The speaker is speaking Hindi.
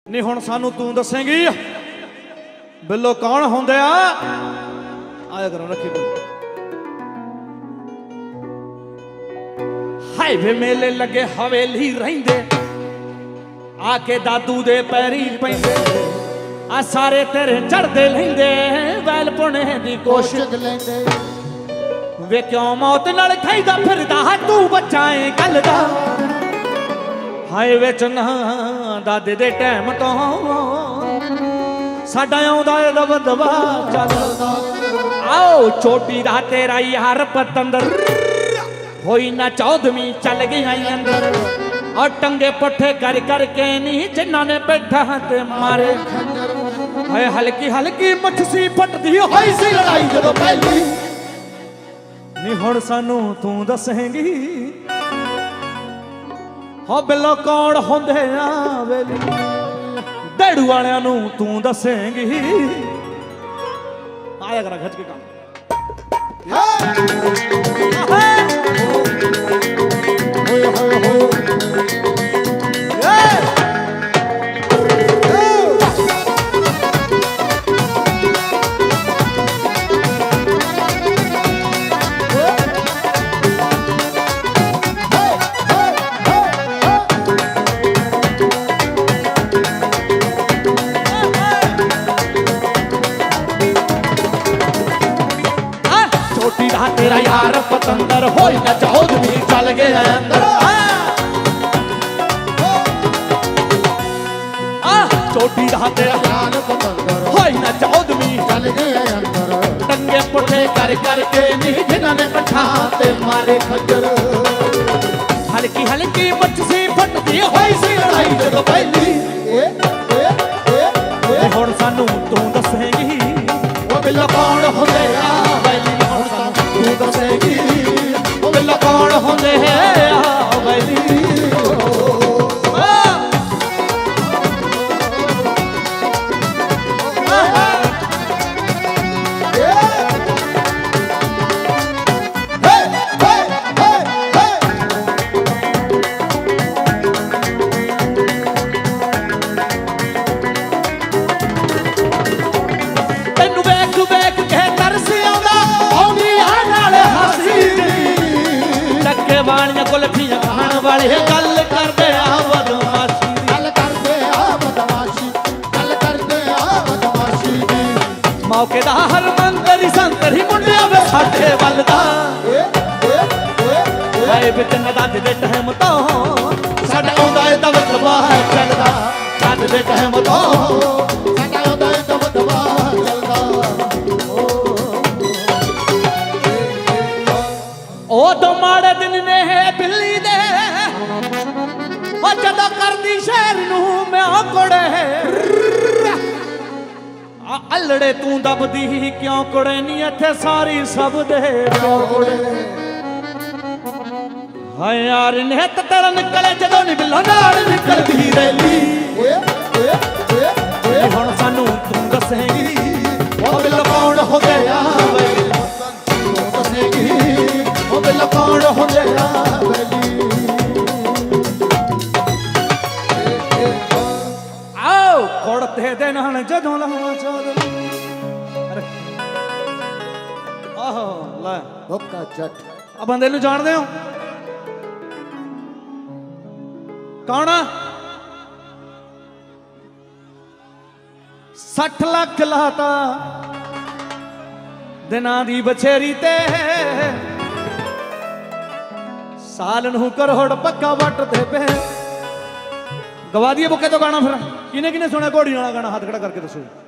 नहीं हुण सानू तू दसेंगी बिल्लो कौन होंदे आया करो रखी हाईवे मेले लगे हवेली रहिंदे आके दादू दे पैरी पैंदे आ सारे तेरे चढ़दे लहिंदे वैल पुणे दी कोशिश लेंदे वे क्यों मौत नाल खाईदा फिरदा तू बचाए गल दा हाय विच ना दादे दे टाइम तो साडा आउंदा ए दबदबा चलदा आओ चोटी दा तेरा यार पतंदर होई ना चौदहवीं चल गई अंदर और टंगे पुठे कर करके नहीं जिन्ना ने बैठा ते मारे हाय हल्की हल्की मछसी फटदी होई सी लड़ाई जदों पहली नी हुण सानू तू दसेंगी हो बिल्लो कौन होंदे आ वेली डेड़ू वालियां नू तू दसेंगी आया करा खच के काम तेरा यार पतंदर होई ना चौदहवीं चल गए अंदर चोटी दा तेरा यार पतंदर होई ना चौदहवीं चल गए अंदर टंगे पुठे कर करके नहीं जिन्होंने बैठा ते मारे खंजर हल्की हल्की मछसी फटदी होई सी लड़ाई जदों पहली हुण सानू तू दसेंगी वो बिल्लो कौन होंदे आ वैली तू दसेगी वो बिल्लो कौन होंदे आ वैली वालियां कुल्फियां खाण वाले गल करदे आ बदमाशी गल करदे आ बदमाशी गल करदे आ बदमाशी दी मौके दा हर मंदर संतर ही मुंडिया वे साडे वल दा हाय विच दादे दे टाइम तो साडा आउंदा ए दबदबा चलदा दादे दे टाइम तो साडा आउंदा ए दबदबा चलदा ओ तो माड़े दिन ने बिल्ली दे जदों करदी शहर नू मैं कोड़े अल्लड़े तू दबदी क्यों कोड़े नी इत्थे सारी सब दे कोड़े हाय यार निहत तेरा निकले जदों नी बिल्लो नाल निकलदी रैली हुण सानू तू दसेंगी ओ बिल्लो कौन हो गया तू दसेंगी ओ बिल्लो कौन हो गया कुड़ते दिन जदों लावा चौदह आहो लै भुक्का जट आ बंदे नूं जाणदे हो कौन 60 लाख लाता दिनां दी बछेरी ते साल नूं करोड़ पक्का वटदे पे गवा दिए बुके तो गाना फिर किने किने सुने घोड़ी वाला गाना हाथ खड़ा करके दसो।